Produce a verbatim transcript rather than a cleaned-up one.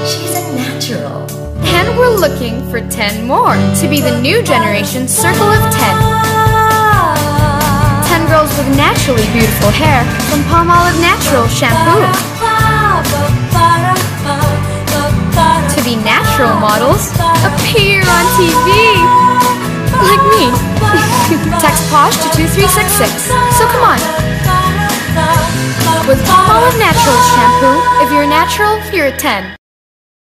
She's a natural. And we're looking for ten more to be the new generation Circle of ten. ten girls with naturally beautiful hair from Palmolive Natural Shampoo. To be natural models, appear on T V. Like me. Text POSH to two three six six. So come on. With Palmolive Natural Shampoo, if you're natural, you're a ten.